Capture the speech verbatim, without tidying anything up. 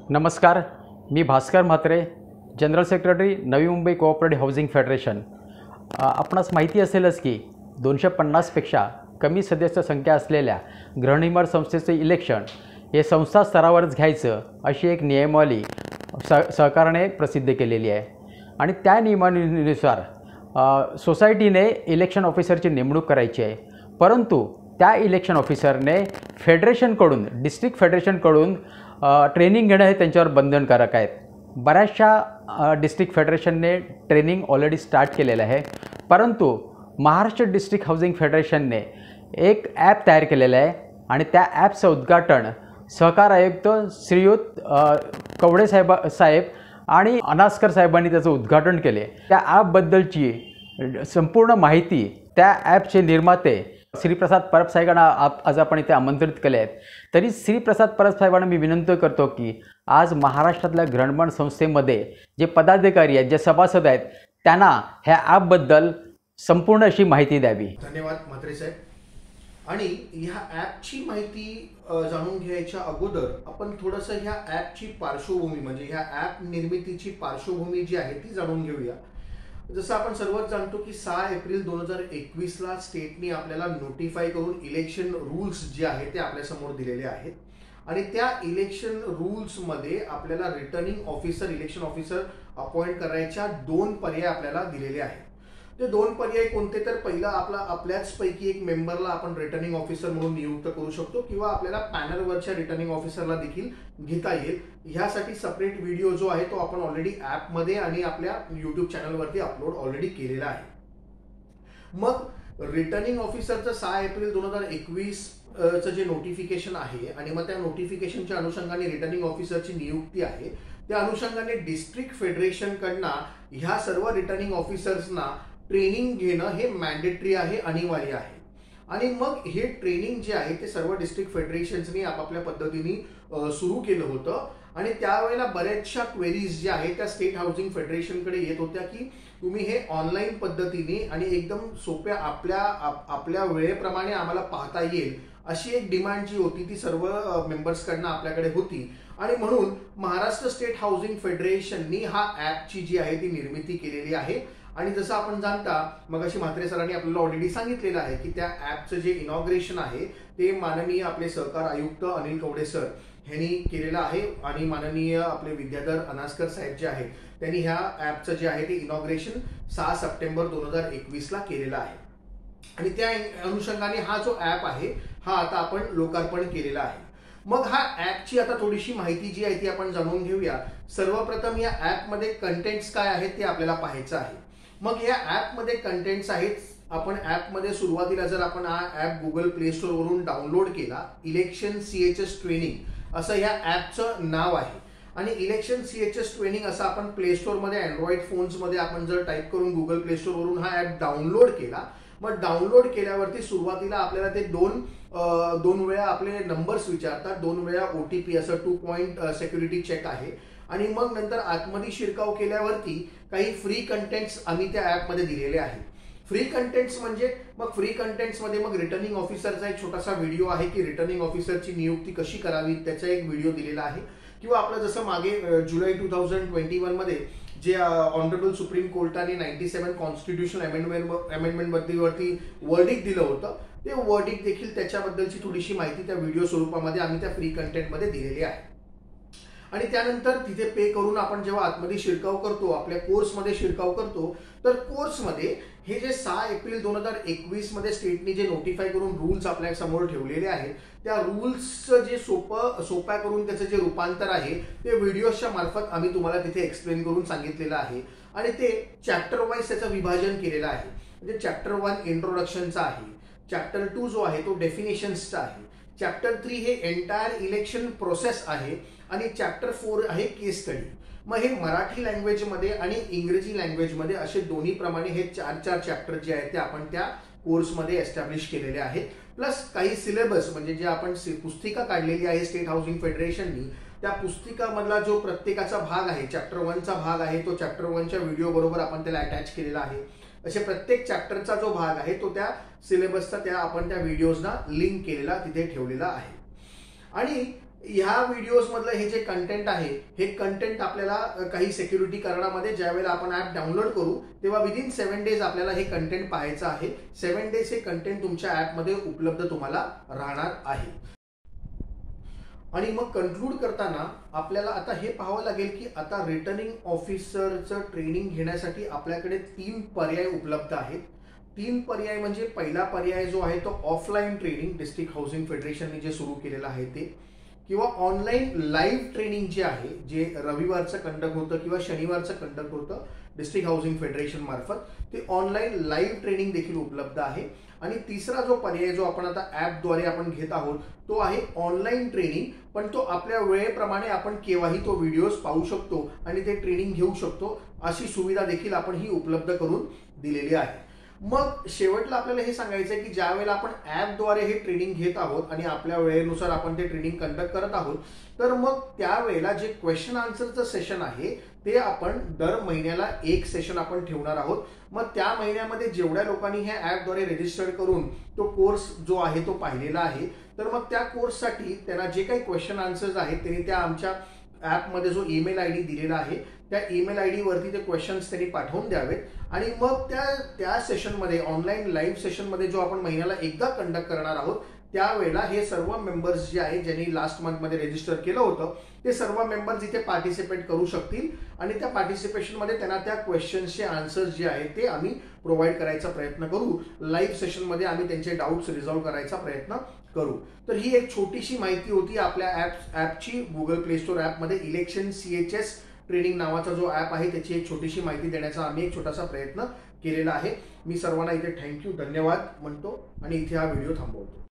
नमस्कार, मी Bhaskar Mhatre, general secretary Navi Mumbai cooperative housing federation. आपणास माहिती असेलच की दोनशे पन्नासपेक्षा कमी सदस्य संख्या असलेल्या गृहनिर्माण संस्थेचे इलेक्शन हे संस्था स्तरावरच घ्यायचं अशी एक नियमावली स सरकारने प्रसिद्ध केलेली आहे आणि त्या नियमानुसार सोसायटीने इलेक्शन ऑफिसरची नेमणूक करायची आहे। परंतु त्या इलेक्शन ऑफिसरने फेडरेशनकडून डिस्ट्रिक्ट फेडरेशनकडून ट्रेनिंग घेणं हे त्यांच्यावर बंधनकारक आहे। बऱ्याचशा डिस्ट्रिक्ट फेडरेशनने ट्रेनिंग ऑलरेडी स्टार्ट केलेलं आहे, परंतु महाराष्ट्र डिस्ट्रिक्ट हाऊसिंग फेडरेशनने एक ॲप तयार केलेलं आहे आणि त्या ॲपचं उद्घाटन सहकार आयुक्त श्रीयुत कवडे साहेब साहेब आणि अनास्कर साहेबांनी त्याचं उद्घाटन केले। त्या ॲपबद्दलची संपूर्ण माहिती त्या ॲपचे निर्माते श्रीप्रसाद परब साहेबांना आज आपण इथे आमंत्रित केले आहेत। तरी श्रीप्रसाद परब साहेबांना मी विनंती करतो की आज महाराष्ट्रातल्या गृहनिर्माण संस्थेमध्ये जे पदाधिकारी आहेत, जे सभासद आहेत, त्यांना ह्या ॲपबद्दल संपूर्ण अशी माहिती द्यावी। धन्यवाद म्हात्रे साहेब। आणि ह्या ॲपची माहिती जाणून घ्यायच्या अगोदर आपण थोडंसं ह्या ॲपची पार्श्वभूमी म्हणजे ह्या ॲप निर्मितीची पार्श्वभूमी जी आहे ती जाणून घेऊया। जसं आपण सर्वच जाणतो की सहा एप्रिल दोन हजार एकवीस ला स्टेटने आपल्याला नोटिफाय करून इलेक्शन रूल्स जे आहेत ते आपल्यासमोर दिलेले आहेत आणि त्या इलेक्शन रूल्समध्ये आपल्याला returning officer election officer appoint करायच्या दोन पर्याय आपल्याला दिलेले आहेत। ते दोन पर्याय कोणते तर पहिला आपला आपल्याच पैकी एक मेंबरला आपण रिटर्निंग ऑफिसर म्हणून नियुक्त करू शकतो किंवा आपल्याला पॅनलवरच्या रिटर्निंग ऑफिसरला देखील घेता येईल। ह्यासाठी सेपरेट व्हिडिओ जो आहे तो आपण ऑलरेडी ॲपमध्ये आणि आपल्या यूट्यूब चॅनलवरती अपलोड ऑलरेडी केलेला आहे। मग रिटर्निंग ऑफिसरचं सहा एप्रिल दोन हजार एकवीस चं जे नोटिफिकेशन आहे आणि मग त्या नोटिफिकेशनच्या अनुषंगाने रिटर्निंग ऑफिसरची नियुक्ती आहे, त्या अनुषंगाने डिस्ट्रिक्ट फेडरेशनकडनं ह्या सर्व रिटर्निंग ऑफिसर्सना ट्रेनिंग घेणं हे मॅन्डेटरी आहे, अनिवार्य आहे। आणि मग हे ट्रेनिंग जे आहे ते सर्व डिस्ट्रिक्ट फेडरेशन्सनी आपापल्या पद्धतीने सुरू केलं होतं आणि त्यावेळेला बऱ्याचशा क्वेरीज ज्या आहेत त्या स्टेट हाऊसिंग फेडरेशनकडे येत होत्या की तुम्ही हे ऑनलाईन पद्धतीने आणि एकदम सोप्या आपल्या आपल्या वेळेप्रमाणे आम्हाला पाहता येईल अशी एक डिमांड जी होती ती सर्व मेंबर्सकडनं आपल्याकडे होती आणि म्हणून महाराष्ट्र स्टेट हाऊसिंग फेडरेशननी हा ॲपची जी आहे ती निर्मिती केलेली आहे। आणि जसं आपण जाणता मग अशी म्हात्रे सरांनी आपल्याला ऑलरेडी सांगितलेलं आहे की त्या ॲपचं जे इनॉग्रेशन आहे ते माननीय आपले सहकार आयुक्त अनिल कवडे सर यांनी केलेलं आहे आणि माननीय आपले विद्याधर अनास्कर साहेब जे आहेत त्यांनी ह्या ॲपचं जे आहे ते इनॉग्रेशन सहा सप्टेंबर दोन हजार एकवीस ला केलेलं आहे आणि त्या अनुषंगाने हा जो ॲप आहे हा आता आपण लोकार्पण केलेला आहे। मग हा ॲपची आता थोडीशी माहिती जी आहे ती आपण जाणून घेऊया। सर्वप्रथम या ॲपमध्ये कंटेंट्स काय आहेत ते आपल्याला पाहायचं आहे। मग या ॲपमध्ये कंटेंट्स आहेत। आपण ॲपमध्ये सुरुवातीला जर आपण हा ॲप गुगल प्ले स्टोर वरून डाउनलोड केला, इलेक्शन सीएचएस ट्रेनिंग असं या ॲपचं नाव आहे आणि इलेक्शन सीएचएस ट्रेनिंग असं आपण प्ले स्टोरमध्ये अँड्रॉइड फोन्समध्ये आपण जर टाईप करून गुगल प्ले स्टोर वरून हा ॲप डाउनलोड केला, मग डाउनलोड केल्यावरती सुरुवातीला आपल्याला ते दोन दोन वेळा आपले नंबर्स विचारतात, दोन वेळा ओटीपी असं टू पॉइंट सिक्युरिटी चेक आहे आणि मग नंतर आतमध्ये शिरकाव केल्यावरती काही फ्री कंटेंट्स आम्ही त्या ॲपमध्ये दिलेले आहे। फ्री कंटेंट्स म्हणजे मग फ्री कंटेंट्समध्ये मग रिटर्निंग ऑफिसरचा एक छोटासा व्हिडिओ आहे की रिटर्निंग ऑफिसरची नियुक्ती कशी करावी त्याचा एक व्हिडिओ दिलेला आहे किंवा आपलं जसं मागे जुलै टू थाउजंड ट्वेंटी वन मध्ये जे ऑनरेबल सुप्रीम कोर्टाने ninety seven constitution amendment amendment वरती वर्डिक्ट दिलं होतं, ते वर्डिक्ट देखील त्याच्याबद्दलची थोडीशी माहिती त्या व्हिडिओ स्वरूपामध्ये आम्ही त्या फ्री कंटेंटमध्ये दिलेली आहे। आणि त्यानंतर तिथे पे करून आपण जेव्हा आतमध्ये शिरकाव करतो, आपल्या कोर्समध्ये शिरकाव करतो, तर कोर्समध्ये हे जे सहा एप्रिल दोन हजार एकवीस मध्ये स्टेटने जे नोटिफाय करून रूल्स आपल्या समोर ठेवलेले आहेत त्या रूल्सचं जे सोपं सोप्या करून त्याचं जे रूपांतर आहे ते व्हिडिओच्या मार्फत आम्ही तुम्हाला तिथे एक्सप्लेन करून सांगितलेलं आहे आणि ते चॅप्टर वाईज त्याचं विभाजन केलेलं आहे। म्हणजे चॅप्टर वन इंट्रोडक्शनचा आहे, चॅप्टर टू जो आहे तो डेफिनेशन्सचा आहे, चॅप्टर थ्री हे एंटायर इलेक्शन प्रोसेस आहे आणि चॅप्टर फोर आहे केस स्टडी। मग हे मराठी लँग्वेजमध्ये आणि इंग्रजी लँग्वेजमध्ये असे दोन्ही प्रमाणे हे चार चार चॅप्टर जे आहेत ते आपण त्या कोर्समध्ये एस्टॅब्लिश केलेले आहेत। प्लस काही सिलेबस म्हणजे जे आपण पुस्तिका काढलेली आहे स्टेट हाऊसिंग फेडरेशननी, त्या पुस्तिकामधला जो प्रत्येकाचा भाग आहे, चॅप्टर वनचा भाग आहे तो चॅप्टर वनच्या व्हिडिओ बरोबर आपण त्याला अटॅच केलेला आहे। असे प्रत्येक चॅप्टरचा जो भाग आहे तो त्या सिलेबसचा त्या आपण त्या व्हिडिओजना लिंक केलेला तिथे ठेवलेला आहे। आणि ह्या व्हिडिओज मधलं हे जे कंटेंट आहे हे कंटेंट आपल्याला काही सिक्युरिटी करण्यामध्ये ज्यावेळेला आपण ऍप डाउनलोड करू तेव्हा विदिन सेव्हन डेज आपल्याला हे कंटेंट पाहायचं आहे. सेव्हन डेज हे कंटेंट तुमच्या ऍपमध्ये उपलब्ध तुम्हाला राहणार आहे. आणि मग कन्क्लूड करताना आपल्याला आता हे पाहावं लागेल की आता रिटर्निंग ऑफिसरचं ट्रेनिंग घेण्यासाठी आपल्याकडे तीन पर्याय उपलब्ध आहेत. तीन पर्याय म्हणजे पहिला पर्याय जो आहे तो ऑफलाईन ट्रेनिंग डिस्ट्रिक्ट हाऊसिंग फेडरेशनने जे सुरू केलेलं आहे ते, किंवा ऑनलाईन लाईव्ह ट्रेनिंग जे आहे जे रविवारचं कंडक्ट होतं किंवा शनिवारचं कंडक्ट होतं डिस्ट्रिक्ट हाऊसिंग फेडरेशन मार्फत, ते ऑनलाईन लाईव्ह ट्रेनिंग देखील उपलब्ध आहे. आणि तिसरा जो पर्याय जो आपण आता ऍपद्वारे आपण घेत आहोत तो आहे ऑनलाईन ट्रेनिंग, पण तो आपल्या वेळेप्रमाणे आपण केव्हाही तो व्हिडिओज पाहू शकतो आणि ते ट्रेनिंग घेऊ शकतो, अशी सुविधा देखील आपण ही उपलब्ध करून दिलेली आहे. मग शेवटला आपल्याला हे सांगायचं आहे की ज्या वेळेला आपण ऍपद्वारे हे ट्रेनिंग घेत आहोत आणि आपल्या वेळेनुसार आपण ते ट्रेनिंग कंडक्ट करत आहोत, तर मग त्यावेळेला जे क्वेश्चन आन्सरचं सेशन आहे ते आपण दर महिन्याला एक सेशन आपण ठेवणार आहोत. मग त्या महिन्यामध्ये जेवढ्या लोकांनी ह्या ऍपद्वारे रजिस्टर करून तो कोर्स जो आहे तो पाहिलेला आहे, तर मग त्या कोर्ससाठी त्यांना जे काही क्वेश्चन आन्सर्स आहेत त्यांनी त्या आमच्या ऍपमध्ये जो ईमेल आय डी दिलेला आहे त्या ईमेल आय डी वरती ते क्वेश्चन्स त्यांनी पाठवून द्यावेत. आणि मग त्या त्या सेशनमध्ये ऑनलाईन लाईव्ह सेशनमध्ये जो आपण महिन्याला एकदा कंडक्ट करणार आहोत त्यावेळेला हे सर्व मेंबर्स जे आहेत ज्यांनी लास्ट मंथमध्ये रजिस्टर केलं होतं ते सर्व मेंबर्स इथे पार्टिसिपेट करू शकतील आणि त्या पार्टिसिपेशनमध्ये त्यांना त्या क्वेश्चन्सचे आन्सर्स जे आहेत ते आम्ही प्रोव्हाइड करायचा प्रयत्न करू. लाईव्ह सेशनमध्ये आम्ही त्यांचे डाऊट्स रिझॉल्व्ह करायचा प्रयत्न करू. तर ही एक छोटीशी माहिती होती आपल्या ऍप ऍपची. गुगल प्ले स्टोर ऍपमध्ये इलेक्शन सीएचएस ट्रेनिंग नावाचा जो ऍप आहे त्याची एक छोटीशी माहिती देण्याचा आम्ही एक छोटासा प्रयत्न केलेला आहे. मी सर्वांना इथे थँक्यू धन्यवाद म्हणतो आणि इथे हा व्हिडिओ थांबवतो.